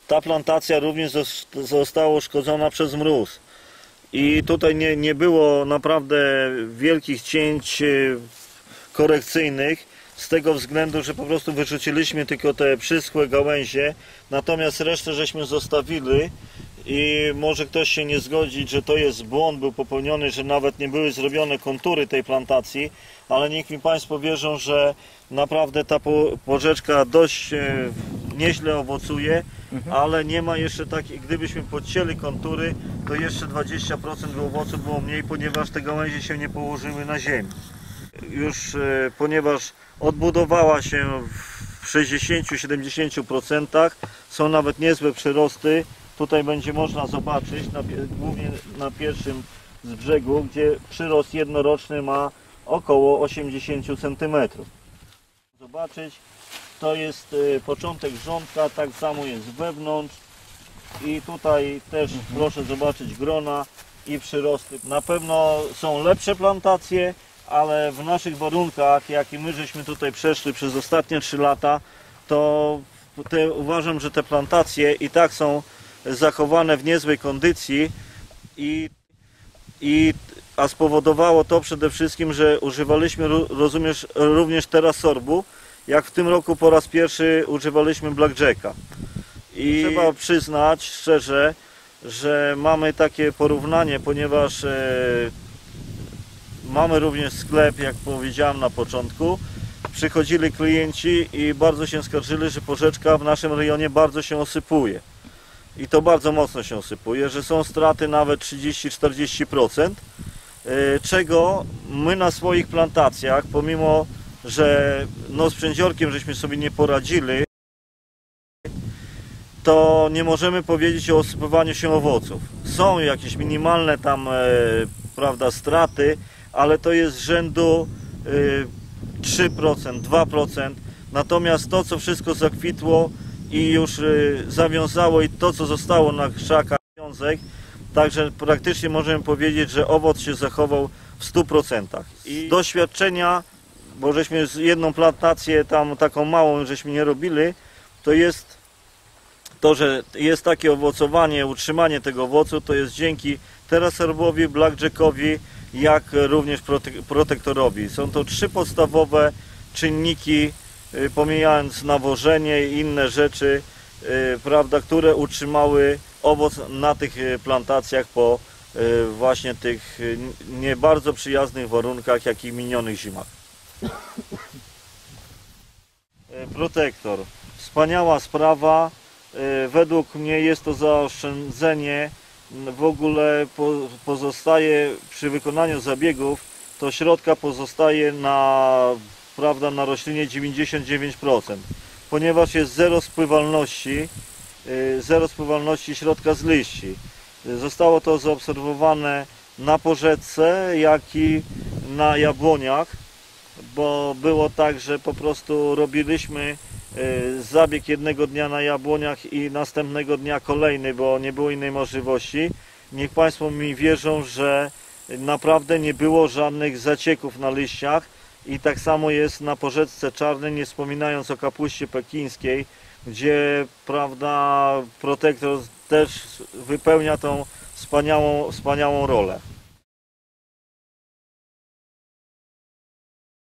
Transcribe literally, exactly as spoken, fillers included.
ta plantacja również została uszkodzona przez mróz. I tutaj nie, nie było naprawdę wielkich cięć korekcyjnych, z tego względu, że po prostu wyrzuciliśmy tylko te przyschłe gałęzie, natomiast resztę żeśmy zostawili i może ktoś się nie zgodzić, że to jest błąd, był popełniony, że nawet nie były zrobione kontury tej plantacji, ale niech mi Państwo wierzą, że naprawdę ta porzeczka dość nieźle owocuje, mhm. ale nie ma jeszcze takiej, gdybyśmy podcięli kontury, to jeszcze dwadzieścia procent owocu było mniej, ponieważ te gałęzie się nie położyły na ziemi. Już e, ponieważ odbudowała się w sześćdziesięciu do siedemdziesięciu procent, są nawet niezłe przyrosty. Tutaj będzie można zobaczyć, na, głównie na pierwszym z brzegu, gdzie przyrost jednoroczny ma około osiemdziesiąt centymetrów. Zobaczyć, to jest e, początek rządka, tak samo jest wewnątrz i tutaj też mhm. proszę zobaczyć grona i przyrosty. Na pewno są lepsze plantacje, ale w naszych warunkach, jakie my żeśmy tutaj przeszli przez ostatnie trzy lata, to te, uważam, że te plantacje i tak są zachowane w niezłej kondycji, i, i, a spowodowało to przede wszystkim, że używaliśmy rozumiesz, również teraz sorbu, jak w tym roku po raz pierwszy używaliśmy blackjacka. I trzeba przyznać szczerze, że mamy takie porównanie, ponieważ e, mamy również sklep, jak powiedziałem na początku. Przychodzili klienci i bardzo się skarżyli, że porzeczka w naszym rejonie bardzo się osypuje. I to bardzo mocno się osypuje, że są straty nawet trzydzieści do czterdziestu procent, czego my na swoich plantacjach, pomimo że no z przędziorkiem żeśmy sobie nie poradzili, to nie możemy powiedzieć o osypywaniu się owoców. Są jakieś minimalne tam e, prawda, straty, ale to jest rzędu e, trzy procent, dwa procent. Natomiast to, co wszystko zakwitło i już e, zawiązało, i to, co zostało na krzakach, wiązek, także praktycznie możemy powiedzieć, że owoc się zachował w stu procentach. I z doświadczenia, bo żeśmy z jedną plantację tam taką małą żeśmy nie robili, to jest to, że jest takie owocowanie, utrzymanie tego owocu, to jest dzięki TerraSorbowi, blackjackowi, jak również protektorowi. Są to trzy podstawowe czynniki, pomijając nawożenie i inne rzeczy, prawda, które utrzymały owoc na tych plantacjach po właśnie tych nie bardzo przyjaznych warunkach, jak i minionych zimach. Protektor. Wspaniała sprawa. Według mnie jest to zaoszczędzenie. W ogóle pozostaje przy wykonaniu zabiegów, to środka pozostaje na, prawda, na roślinie dziewięćdziesiąt dziewięć procent, ponieważ jest zero spływalności, zero spływalności środka z liści. Zostało to zaobserwowane na porzeczce, jak i na jabłoniach, bo było tak, że po prostu robiliśmy zabieg jednego dnia na jabłoniach i następnego dnia kolejny, bo nie było innej możliwości. Niech Państwo mi wierzą, że naprawdę nie było żadnych zacieków na liściach i tak samo jest na porzeczce czarnej, nie wspominając o kapuście pekińskiej, gdzie, prawda, protektor też wypełnia tą wspaniałą, wspaniałą rolę.